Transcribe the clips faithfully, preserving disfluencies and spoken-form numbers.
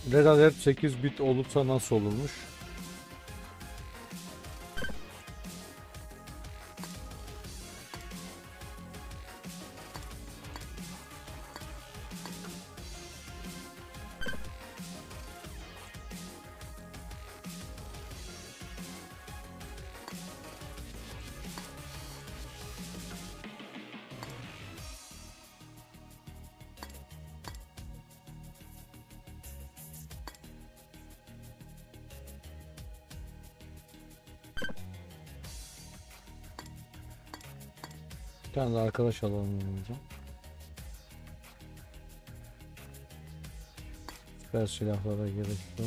Red Alert sekiz bit olursa nasıl olurmuş? Bir tane de arkadaş alalım yanımıza. Süper silahlara gerek yok.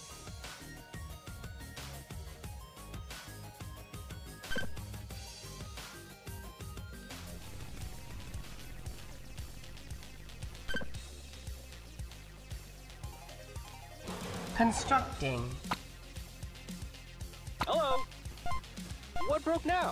Constructing. Hello. What broke now?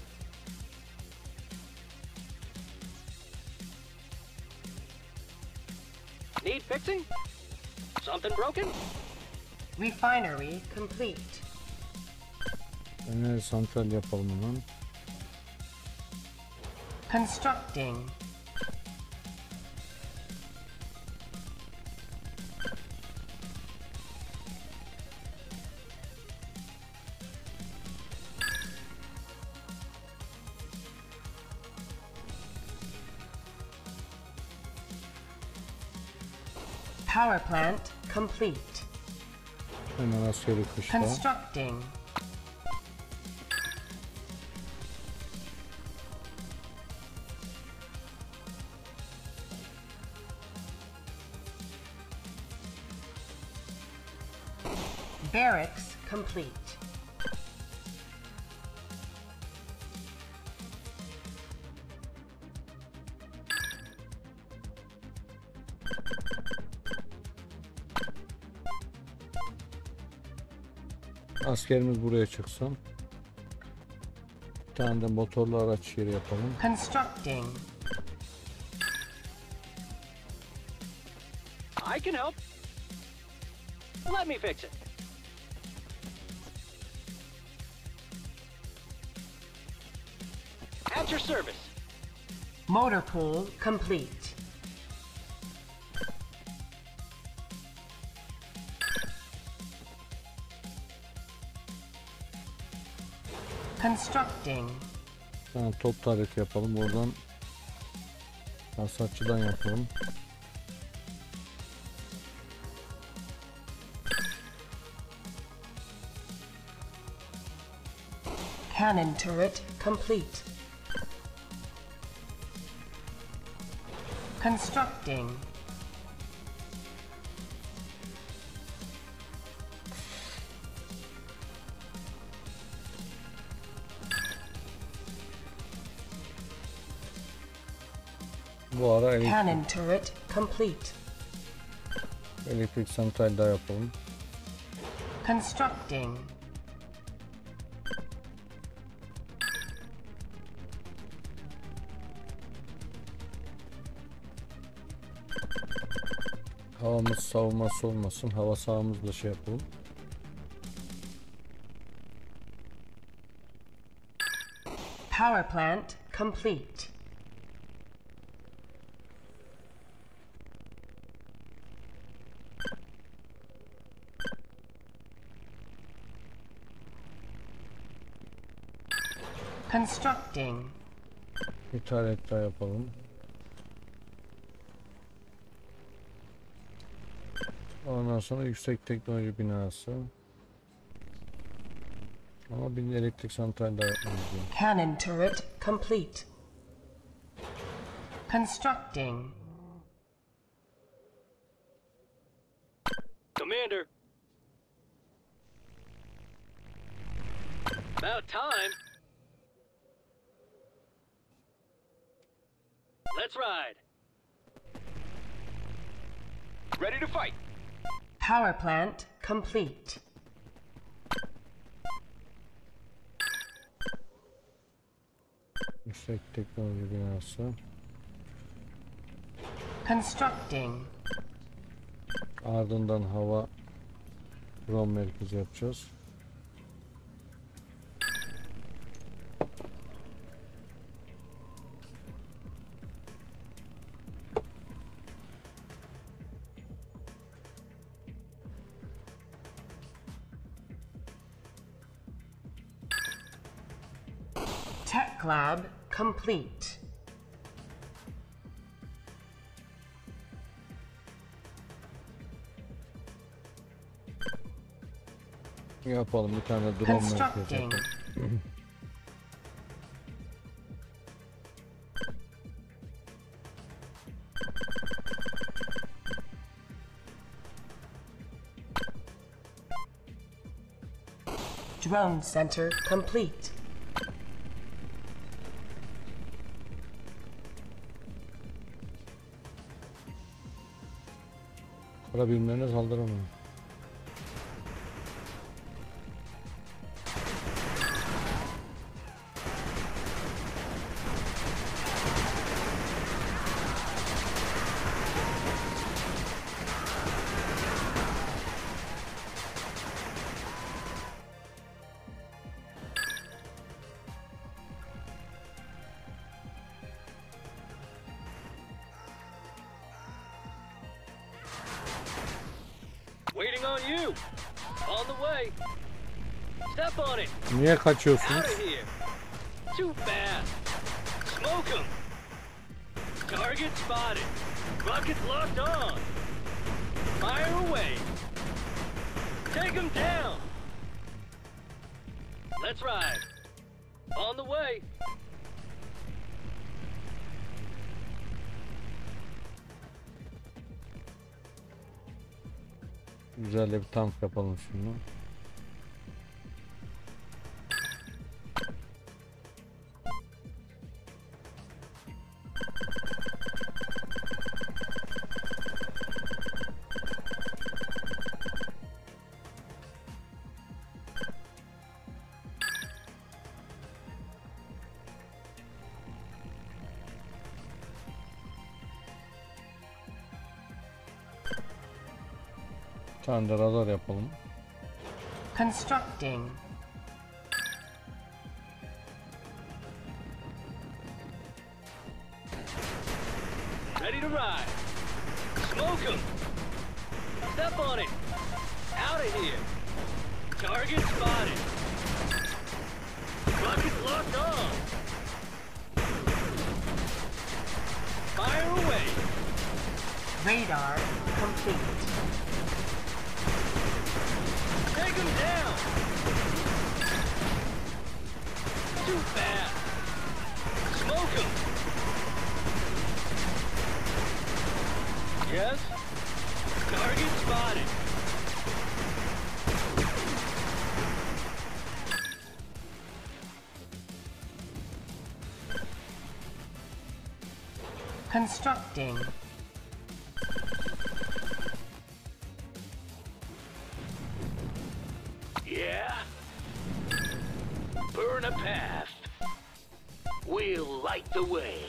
Need fixing? Something broken? Refinery complete. Enerji santral yapalım hemen. Constructing. Power plant complete. Hemen askeri kışla. Constructing. Barracks complete. Askerimiz buraya çıksın. Bir tane de motorlu araç yeri yapalım. Constructing. I can help. Let me fix it. At your service. Motor pool complete. Constructing. Bir tane top tarihti yapalım. Oradan hasatçıdan yapalım. Cannon turret complete. Constructing. Bu ara elektrik, Cannon turret complete. elektrik santral daha yapalım. Constructing. Havamız savunması olmasın. Hava sahamızla şey yapalım. Power plant complete. Constructing. Bir taret daha yapalım. Ondan sonra yüksek teknoloji binası. Ama bir elektrik santral daha yapmamız lazım. Cannon turret complete. Constructing. Commander. About time. Let's ride. Ready to fight. Power plant complete. Yüksek teknoloji binası. Constructing. Ardından hava drone merkezi yapacağız. Tech lab complete. Yapalım, bir tane drone merkezi Constructing. yapalım. Drone center complete. Kara birimlerine saldıramıyor. Waiting on you. On the way. Step on it. Niye Out kaçıyorsunuz? of here. Too fast. Smoke 'em. Target spotted. Rockets locked on. Fire away. Take 'em down. Let's ride. On the way. Güzel de bir tank yapalım şunu. Bir tane de radar yapalım. Constructing. Ready to ride. Smoke 'em. Step on it. Out of here. Target spotted. Rockets locked on. Fire away. Radar complete. Take 'em down. Too fast. Smoke 'em. Yes. Target spotted. Constructing. Yeah. Burn a path. We'll light the way.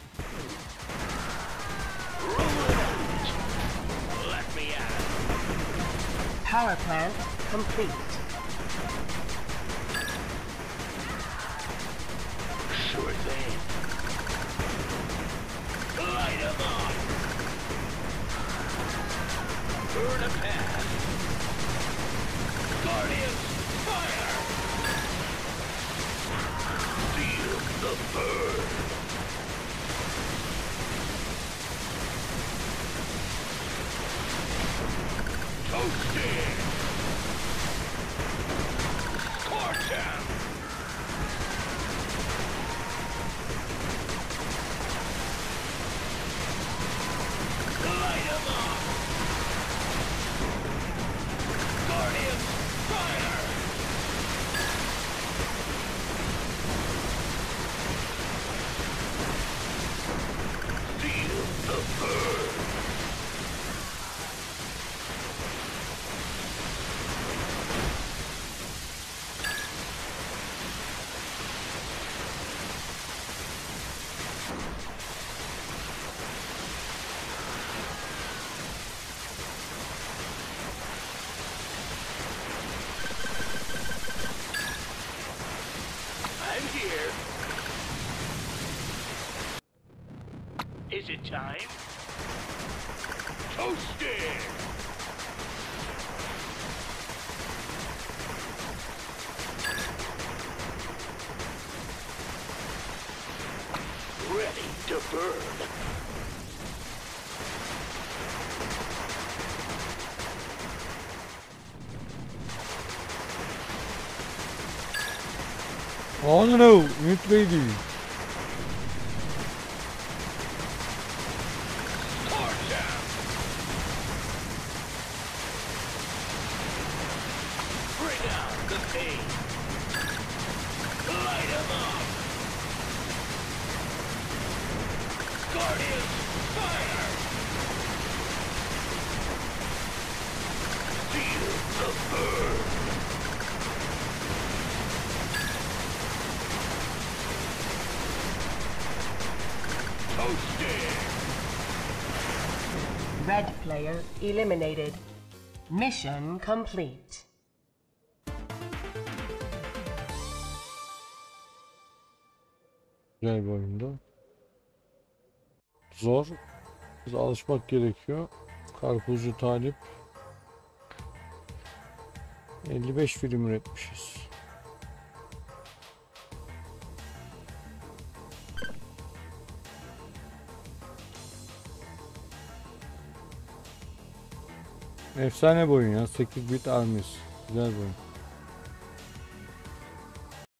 Roll it out. Let me out. Power plant complete. Sure thing. Light 'em up. Burn a path. Guardians, fire! Feel the burn. Toasted. Scorch 'em. Light 'em up. Guardians, fire! Feel the burn. Toasted! Ready to burn. Oh no no, Ümit Bey değil. Torch them! Bring out the pain! Light 'em up! Guardians, fire! Feel the burn! Toasted! Red player eliminated. Mission complete. Güzel bir oyundu. Zor. Biz alışmak gerekiyor. Karpuzcu Talip. elli beş film üretmişiz. Efsane bir oyun ya. sekiz bit Armies. Güzel bir oyun.